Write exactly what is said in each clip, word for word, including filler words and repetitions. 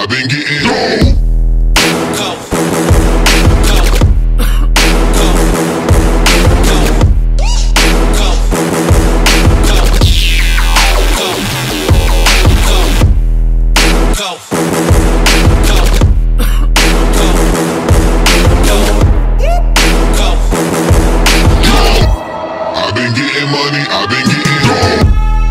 I've been getting dough. Go. I've been getting money, I've been getting dough.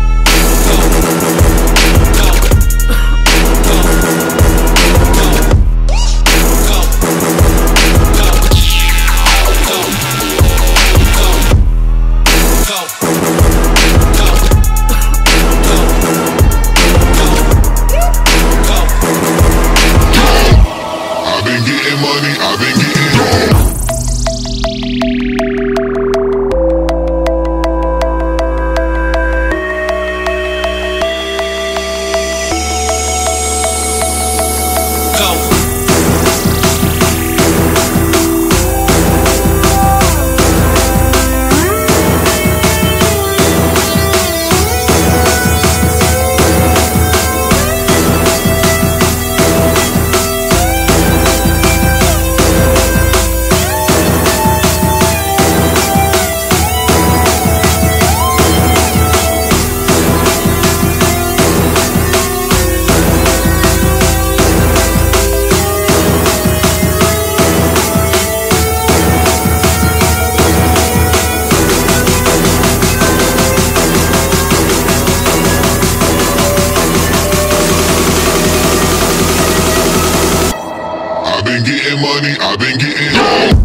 I've been getting money, I've been getting dough. I've been getting money, I've been getting dough.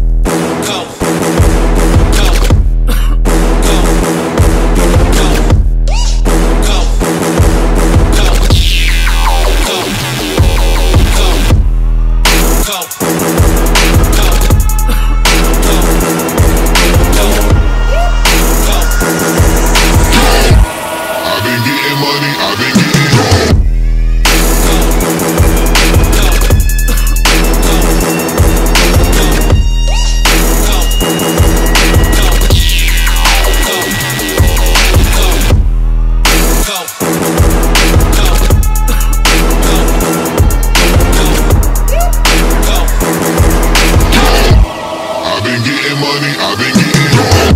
I've been getting money, I've been getting dough. I've been getting money, I've been getting dough.